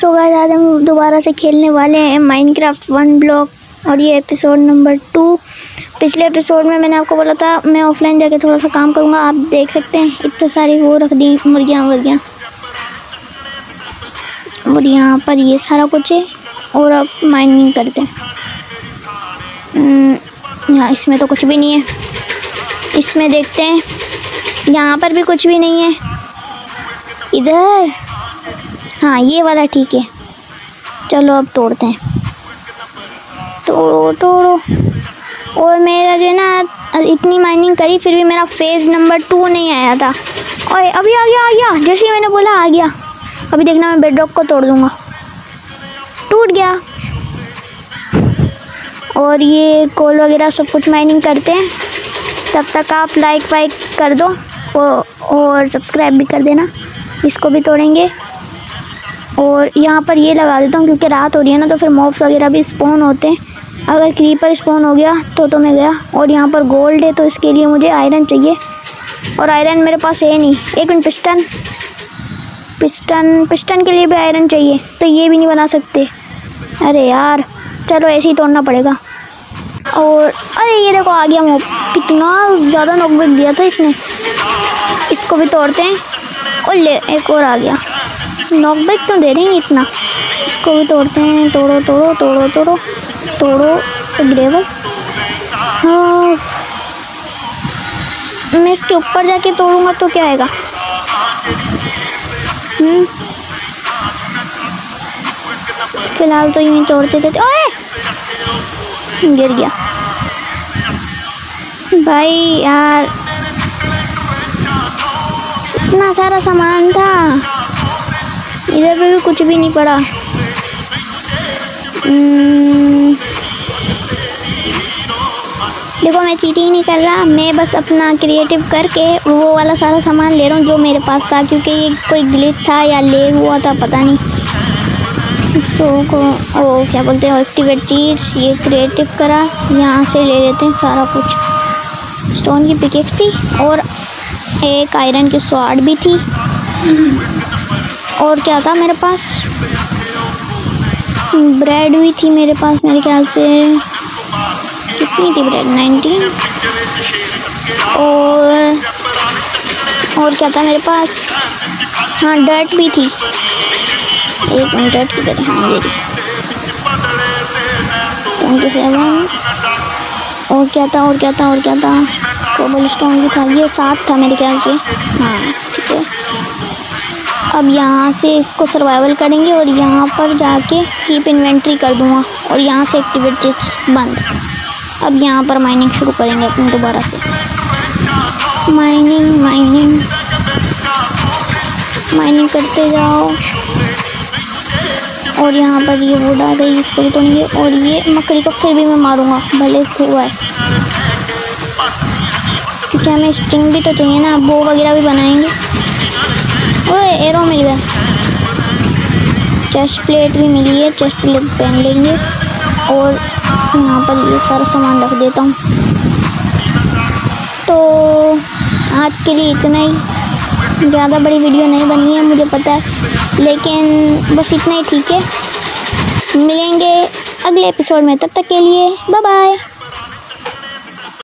So guys आज हम दोबारा से खेलने वाले हैं माइनक्राफ्ट 1 ब्लॉक और ये एपिसोड नंबर 2। पिछले एपिसोड में मैंने आपको बोला था मैं ऑफलाइन जाके थोड़ा सा काम करूँगा। आप देख सकते हैं इतने सारी वो रख दी मुर्गियाँ और यहाँ पर ये सारा कुछ है। और अब माइनिंग करते हैं। यहाँ इसमें तो कुछ भी नहीं है। इसमें देखते हैं, यहाँ पर भी कुछ भी नहीं है। इधर हाँ ये वाला ठीक है। चलो अब तोड़ते हैं। तोड़ो। और मेरा जो है ना इतनी माइनिंग करी फिर भी मेरा फेज़ नंबर 2 नहीं आया था। और अभी आ गया जैसे ही मैंने बोला आ गया। अभी देखना मैं बेडरॉक को तोड़ दूँगा। टूट गया। और ये कोल वगैरह सब कुछ माइनिंग करते हैं। तब तक आप लाइक कर दो और सब्सक्राइब भी कर देना। इसको भी तोड़ेंगे। और यहाँ पर ये लगा देता हूँ क्योंकि रात हो रही है ना, तो फिर मॉब्स वगैरह भी स्पॉन होते हैं। अगर क्रीपर स्पॉन हो गया तो मैं गया। और यहाँ पर गोल्ड है तो इसके लिए मुझे आयरन चाहिए और आयरन मेरे पास है नहीं। एक मिनट, पिस्टन के लिए भी आयरन चाहिए तो ये भी नहीं बना सकते। अरे यार चलो ऐसे ही तोड़ना पड़ेगा। और अरे ये देखो आ गया मॉब। कितना ज़्यादा नॉकबैक दिया था इसने। इसको भी तोड़ते हैं। और ले एक और आ गया। नॉकबैक क्यों दे रही है इतना। इसको भी तोड़ते हैं। तोड़ो ग्रेवल। हाँ मैं इसके ऊपर जाके तोड़ूंगा तो क्या आएगा। फिलहाल तो यूँ तोड़ते थे। ओए गिर गया भाई यार। इतना सारा सामान था, इधर पे भी कुछ भी नहीं पड़ा। देखो मैं चीटिंग नहीं कर रहा, मैं बस अपना क्रिएटिव करके वो वाला सारा सामान ले रहा हूँ जो मेरे पास था, क्योंकि ये कोई ग्लिच था या लेग हुआ था पता नहीं। तो क्या बोलते हैं एक्टिवेट चीट्स। ये क्रिएटिव करा, यहाँ से ले लेते हैं सारा कुछ। स्टोन की पिकेक्स थी और एक आयरन की स्वॉर्ड भी थी। और क्या था मेरे पास, ब्रेड भी थी मेरे पास मेरे ख्याल से। कितनी थी ब्रेड, 19। और क्या था मेरे पास, हाँ डर्ट भी थी। एक मिनट डर्ट की तरह, हाँ ये 27। और क्या था कोबल स्टोन भी था। ये 7 था मेरे ख्याल से। हाँ ठीक है। अब यहाँ से इसको सर्वाइवल करेंगे और यहाँ पर जाके कीप इन्वेंट्री कर दूँगा और यहाँ से एक्टिवेट चिप्स बंद। अब यहाँ पर माइनिंग शुरू करेंगे अपनी दोबारा से। माइनिंग करते जाओ। और यहाँ पर ये वुड आ गई, इसको भी तोड़ेंगे। और ये मकड़ी को फिर भी मैं मारूंगा भले हुआ है, क्योंकि हमें स्टिंग भी तो चाहिए ना। बो वगैरह भी बनाएंगे। ओए एरो मिल गया। चेस्ट प्लेट भी मिली है, चेस्ट प्लेट पहन लेंगे। और यहाँ पर ये सारा सामान रख देता हूँ। तो आज के लिए इतना ही। ज़्यादा बड़ी वीडियो नहीं बनी है मुझे पता है, लेकिन बस इतना ही ठीक है। मिलेंगे अगले एपिसोड में, तब तक के लिए बाय बाय।